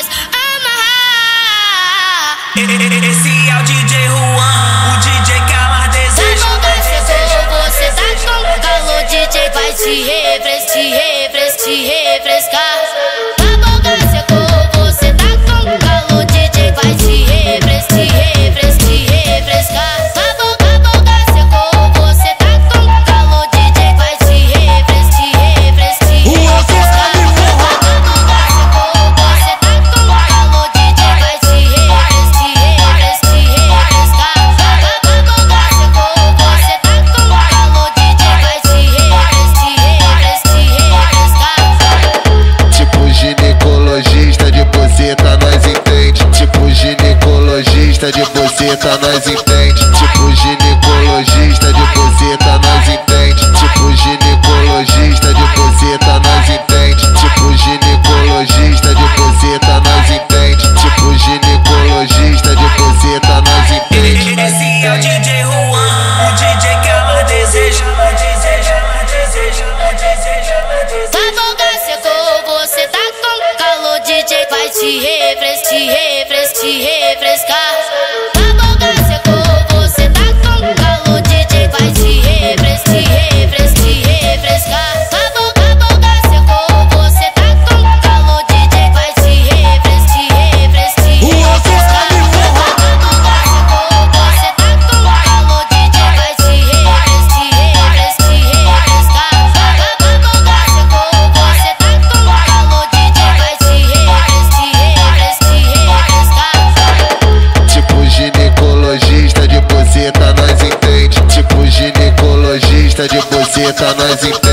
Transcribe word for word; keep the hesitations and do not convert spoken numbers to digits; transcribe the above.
faz amarrar. Esse é o D J Juan, o D J que ela deseja. Na boca secou, você tá com calor, D J vai te refrescar, te refrescar, te refrescar. Na boca secou, você tá com calor, D J vai te refrescar, te refrescar, te refrescar. Na boca, na boca secou, você tá com calor, D J vai te refrescar, te refrescar, te refrescar. Na boca secou, você tá com calor, D J vai te refrescar, te refrescar, te refrescar. Na boca secou, você tá com calor, D J vai te refrescar, te refrescar, te refrescar. Tipo ginecologista de buceta nós entende. Tipo ginecologista de buceta nós entende. Tipo ginecologista de buceta nós entende. Tipo ginecologista de buceta nós entende. Tipo ginecologista de buceta nós entende. Tipo ginecologista de buceta nós entende. Esse é o D J Juan, o D J que ela deseja, ela deseja, ela deseja, ela deseja, ela deseja. Na boca secou, você tá com calor, D J vai te refrescar, te refrescar, te refrescar. Na boca secou, você tá com calor, D J vai te refrescar, te refrescar, te refrescar. Na boca, na boca secou, você tá com calor, D J vai te refrescar, te refrescar, te refrescar. Na boca secou, você tá com calor, D J vai te refrescar, te refrescar, te refrescar. Na boca secou, você tá com calor, D J vai te refrescar, te refrescar, te refrescar. Tipo ginecologista de buceta nós entende. Tipo ginecologista de buceta nós entende.